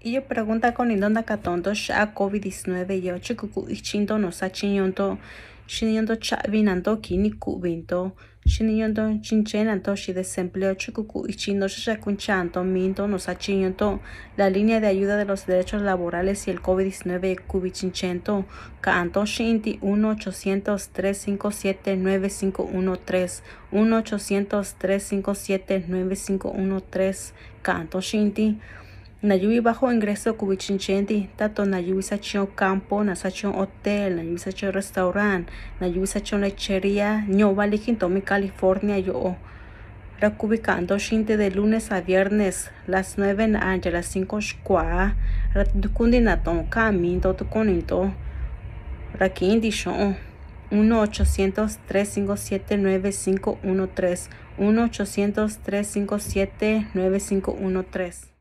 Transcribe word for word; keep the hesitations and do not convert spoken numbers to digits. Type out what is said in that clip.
Y yo pregunta con indonda katondo sha COVID diecinueve yo chikuku ichindo no sachinyonto shinyondo chavinando kini kubinto shinyondo chinchenanto shi desempleo chikuku ichindo shakunchanto minto no sachinyonto la línea de ayuda de los derechos laborales y el COVID diecinueve kubichinchento canto shinti uno ochocientos tres cinco siete nueve cinco uno tres uno ochocientos tres cinco siete nueve cinco uno tres canto shinti Nayubi bajo ingreso kubichinchenti, tato nayubi sachion campo, na sachion hotel, nayubi sachion restaurant, nayubi sachion lechería, ñoba likintomi California yo. Rakubicando shinte de lunes a viernes, las nueve na anja, las cinco shkwa, ratukundi naton caminto tukoninto, rakindi shon. uno ochocientos tres cinco siete nueve cinco uno tres uno ochocientos tres cinco siete nueve cinco uno tres